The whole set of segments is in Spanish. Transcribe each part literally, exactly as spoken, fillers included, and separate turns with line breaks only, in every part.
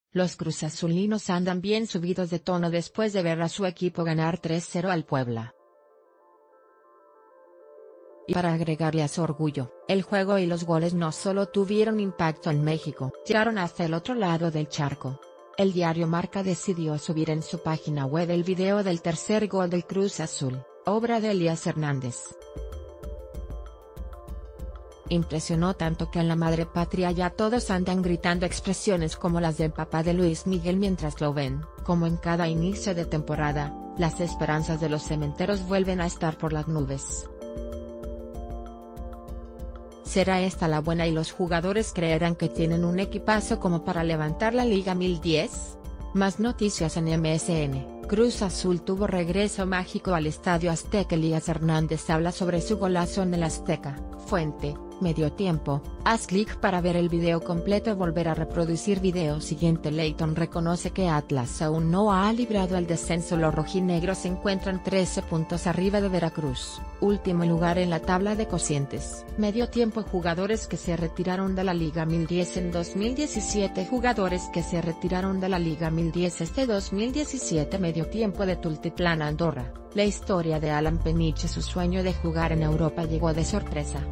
Los cruzazulinos andan bien subidos de tono después de ver a su equipo ganar tres cero al Puebla. Y para agregarle a su orgullo, el juego y los goles no solo tuvieron impacto en México, llegaron hasta el otro lado del charco. El diario Marca decidió subir en su página web el video del tercer gol del Cruz Azul, obra de Elías Hernández. Impresionó tanto que en la madre patria ya todos andan gritando expresiones como las del papá de Luis Miguel mientras lo ven. Como en cada inicio de temporada, las esperanzas de los cementeros vuelven a estar por las nubes. ¿Será esta la buena y los jugadores creerán que tienen un equipazo como para levantar la Liga mil diez? Más noticias en M S N. Cruz Azul tuvo regreso mágico al Estadio Azteca. Elías Hernández habla sobre su golazo en el Azteca. Fuente: Medio Tiempo. Haz clic para ver el video completo. Volver a reproducir video siguiente. Layton reconoce que Atlas aún no ha librado el descenso. Los rojinegros se encuentran trece puntos arriba de Veracruz, último lugar en la tabla de cocientes. Medio Tiempo. Jugadores que se retiraron de la Liga mil diez en dos mil diecisiete. Jugadores que se retiraron de la Liga mil diez este dos mil diecisiete. Medio Tiempo de Tultitlán, Andorra. La historia de Alan Peniche. Su sueño de jugar en Europa llegó de sorpresa.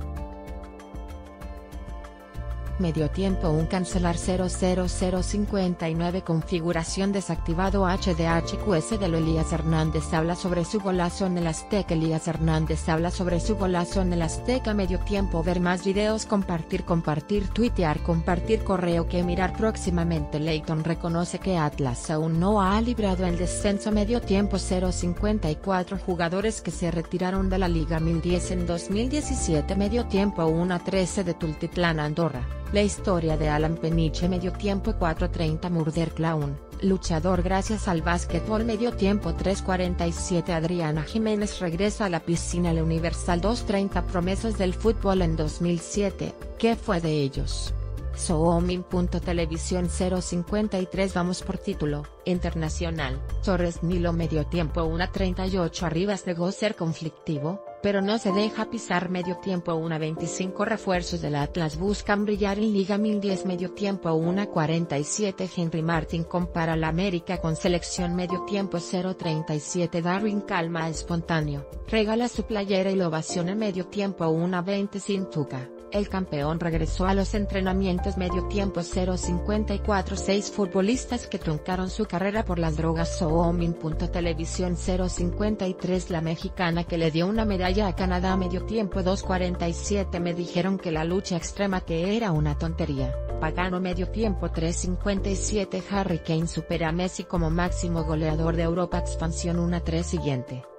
Medio Tiempo. Un cancelar cero cero cero cincuenta y nueve. Configuración desactivado. H D H Q S de lo. Elías Hernández habla sobre su golazo en el Azteca. Elías Hernández habla sobre su golazo en el Azteca. Medio Tiempo. Ver más videos. Compartir compartir tuitear compartir correo que mirar próximamente. Layton reconoce que Atlas aún no ha librado el descenso. Medio Tiempo. cero cincuenta y cuatro. Jugadores que se retiraron de la Liga mil diez en dos mil diecisiete. Medio Tiempo. uno a trece de Tultitlán, Andorra. La historia de Alan Peniche. Medio Tiempo. cuatro treinta. Murder Clown, luchador gracias al básquetbol. Medio Tiempo. tres cuarenta y siete. Adriana Jiménez regresa a la piscina. La Universal. dos treinta. Promesas del fútbol en dos mil siete, ¿qué fue de ellos? Soomin.televisión. cero cincuenta y tres. Vamos por título. Internacional. Torres Nilo. Medio Tiempo. uno treinta y ocho. Arribas negó ser conflictivo, pero no se deja pisar. Medio Tiempo. uno veinticinco. Refuerzos del Atlas buscan brillar en Liga mil diez. Medio Tiempo. uno cuarenta y siete. Henry Martin compara la América con selección. Medio Tiempo. cero treinta y siete. Darwin Calma espontáneo, regala su playera y la ovación en Medio Tiempo. uno veinte. Sin Tuca, el campeón regresó a los entrenamientos. Medio Tiempo. cero cincuenta y cuatro. Seis futbolistas que truncaron su carrera por las drogas. Soomin.televisión. cero cincuenta y tres. La mexicana que le dio una medalla a Canadá. Medio Tiempo. dos cuarenta y siete. Me dijeron que la lucha extrema que era una tontería. Pagano. Medio Tiempo. tres cincuenta y siete. Harry Kane supera a Messi como máximo goleador de Europa. Expansión uno a tres. Siguiente.